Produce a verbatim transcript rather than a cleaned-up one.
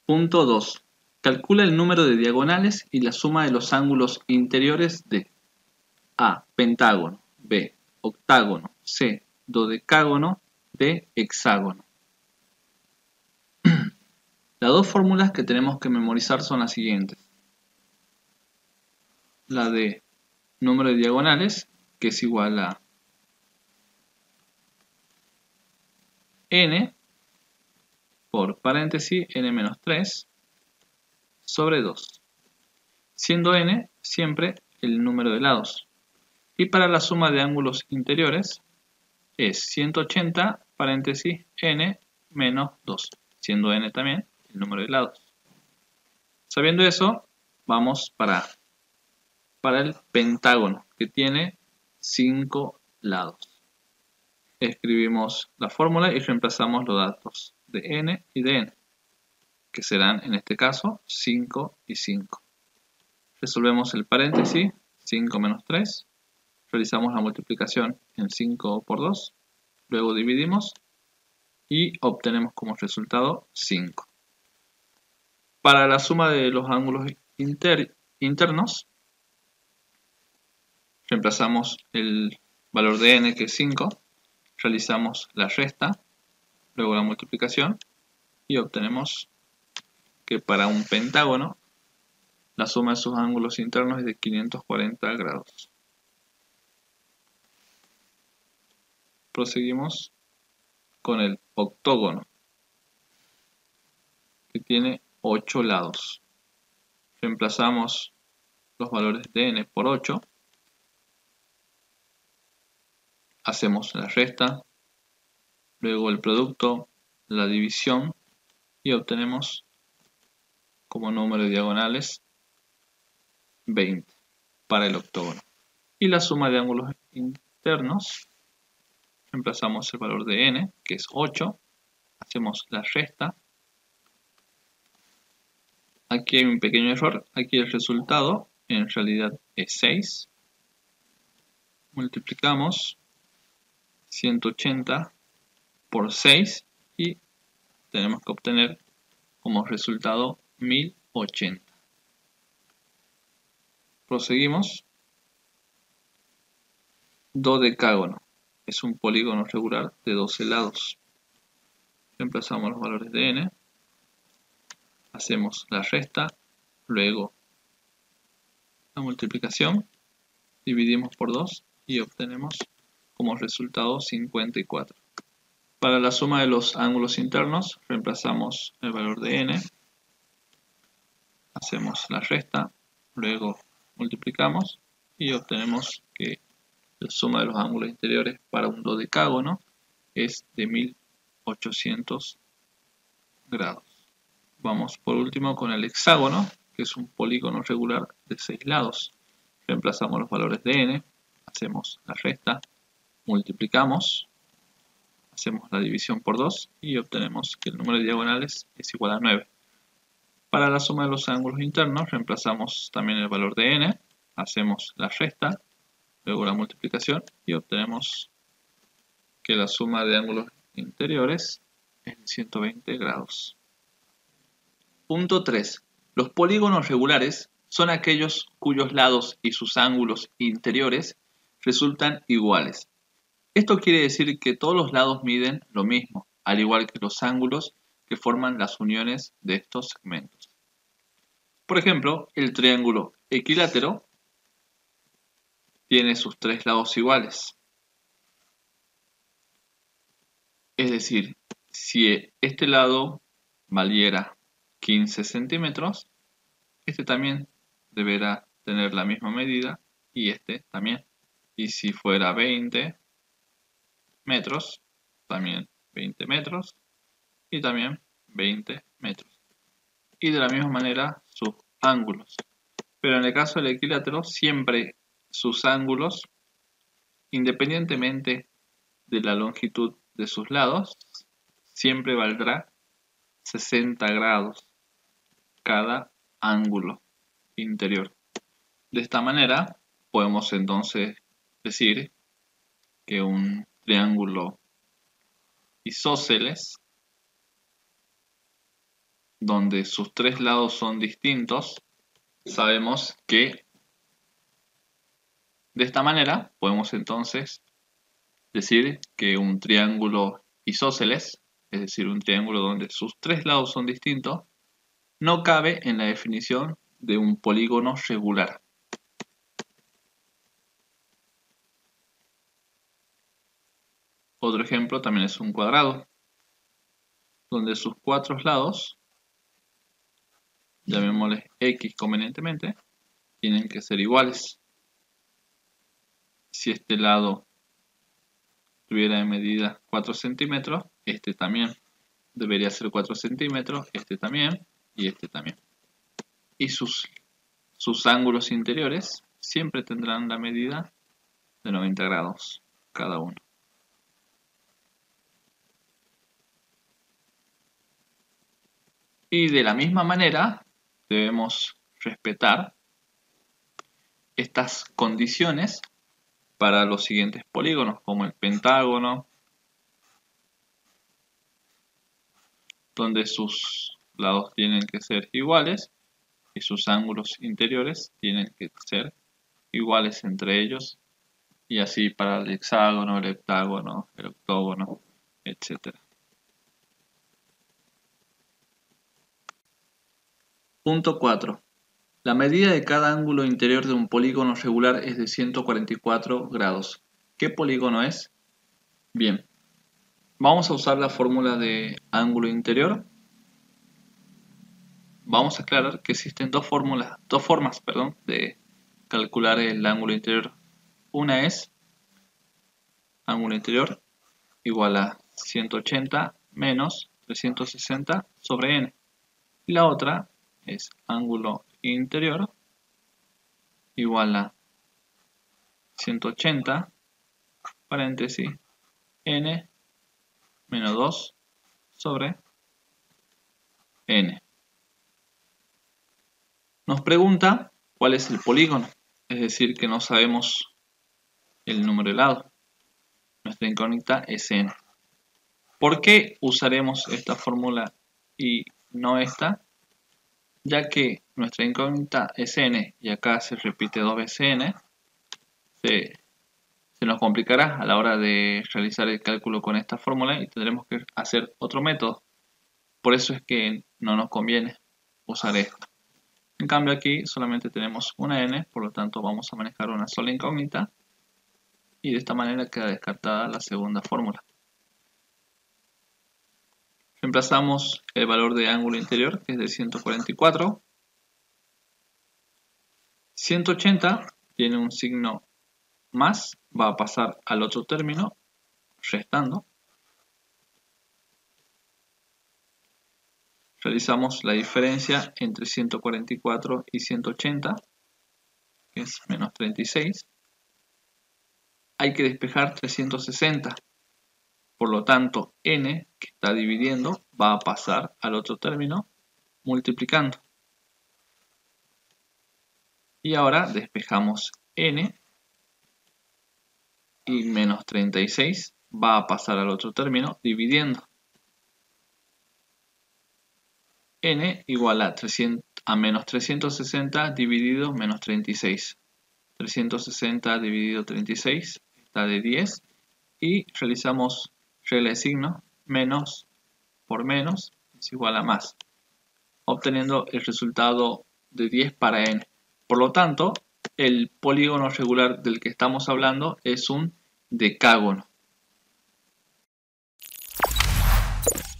Punto dos. Calcula el número de diagonales y la suma de los ángulos interiores de A. Pentágono. B. Octágono. C. Dodecágono. D. Hexágono. Las dos fórmulas que tenemos que memorizar son las siguientes. La de número de diagonales, que es igual a n por paréntesis n menos tres sobre dos, siendo n siempre el número de lados. Y para la suma de ángulos interiores es ciento ochenta paréntesis n menos dos, siendo n también el número de lados. Sabiendo eso, vamos para, para el pentágono, que tiene cinco lados. Escribimos la fórmula y reemplazamos los datos de n y de n, que serán en este caso cinco y cinco. Resolvemos el paréntesis, cinco menos tres, realizamos la multiplicación en cinco por dos, luego dividimos y obtenemos como resultado cinco. Para la suma de los ángulos inter, internos, reemplazamos el valor de n, que es cinco, realizamos la resta, luego la multiplicación y obtenemos que para un pentágono la suma de sus ángulos internos es de quinientos cuarenta grados. Proseguimos con el octógono, que tiene ocho lados. Reemplazamos los valores de n por ocho, hacemos la resta, luego el producto, la división y obtenemos como número de diagonales veinte para el octógono. Y la suma de ángulos internos, reemplazamos el valor de n, que es ocho, hacemos la resta. Aquí hay un pequeño error, aquí el resultado en realidad es seis. Multiplicamos ciento ochenta por seis y tenemos que obtener como resultado mil ochenta. Proseguimos. Dodecágono. Es un polígono regular de doce lados. Reemplazamos los valores de n. Hacemos la resta. Luego la multiplicación. Dividimos por dos y obtenemos como resultado cincuenta y cuatro. Para la suma de los ángulos internos, reemplazamos el valor de n. Hacemos la resta. Luego multiplicamos y obtenemos que la suma de los ángulos interiores para un dodecágono es de mil ochocientos grados. Vamos por último con el hexágono, que es un polígono regular de seis lados. Reemplazamos los valores de n, hacemos la resta, multiplicamos, hacemos la división por dos y obtenemos que el número de diagonales es igual a nueve. Para la suma de los ángulos internos, reemplazamos también el valor de n, hacemos la resta, luego la multiplicación y obtenemos que la suma de ángulos interiores es de ciento veinte grados. Punto tres. Los polígonos regulares son aquellos cuyos lados y sus ángulos interiores resultan iguales. Esto quiere decir que todos los lados miden lo mismo, al igual que los ángulos que forman las uniones de estos segmentos. Por ejemplo, el triángulo equilátero tiene sus tres lados iguales. Es decir, si este lado valiera quince centímetros, este también deberá tener la misma medida y este también. Y si fuera veinte metros, también veinte metros y también veinte metros. Y de la misma manera sus ángulos. Pero en el caso del equilátero, siempre sus ángulos, independientemente de la longitud de sus lados, siempre valdrá sesenta grados cada ángulo interior. De esta manera podemos entonces decir que un triángulo isósceles donde sus tres lados son distintos, sabemos que de esta manera podemos entonces decir que un triángulo isósceles, es decir, un triángulo donde sus tres lados son distintos, no cabe en la definición de un polígono regular. Otro ejemplo también es un cuadrado, donde sus cuatro lados, llamémosles X convenientemente, tienen que ser iguales. Si este lado tuviera de medida cuatro centímetros, este también debería ser cuatro centímetros, este también y este también. Y sus, sus ángulos interiores siempre tendrán la medida de noventa grados cada uno. Y de la misma manera debemos respetar estas condiciones para los siguientes polígonos, como el pentágono, donde sus lados tienen que ser iguales y sus ángulos interiores tienen que ser iguales entre ellos, y así para el hexágono, el heptágono, el octógono, etcétera. Punto cuatro. La medida de cada ángulo interior de un polígono regular es de ciento cuarenta y cuatro grados. ¿Qué polígono es? Bien, vamos a usar la fórmula de ángulo interior. Vamos a aclarar que existen dos fórmulas, dos formas, perdón, de calcular el ángulo interior. Una es ángulo interior igual a ciento ochenta menos trescientos sesenta sobre n. Y la otra es ángulo interior igual a ciento ochenta paréntesis n menos dos sobre n. Nos pregunta cuál es el polígono, es decir, que no sabemos el número de lados. Nuestra incógnita es n. ¿Por qué usaremos esta fórmula y no esta? Ya que nuestra incógnita es n y acá se repite dos veces n, se, se nos complicará a la hora de realizar el cálculo con esta fórmula y tendremos que hacer otro método. Por eso es que no nos conviene usar esto. En cambio aquí solamente tenemos una n, por lo tanto vamos a manejar una sola incógnita y de esta manera queda descartada la segunda fórmula. Reemplazamos el valor de ángulo interior, que es de ciento cuarenta y cuatro. ciento ochenta tiene un signo más, va a pasar al otro término, restando. Realizamos la diferencia entre ciento cuarenta y cuatro y ciento ochenta, que es menos treinta y seis. Hay que despejar trescientos sesenta. Por lo tanto, n, que está dividiendo, va a pasar al otro término multiplicando. Y ahora despejamos n y menos treinta y seis va a pasar al otro término dividiendo. N igual a, trescientos, a menos trescientos sesenta dividido menos treinta y seis. trescientos sesenta dividido treinta y seis está de diez. Y realizamos regla de signo, menos por menos es igual a más, obteniendo el resultado de diez para n. Por lo tanto, el polígono regular del que estamos hablando es un decágono.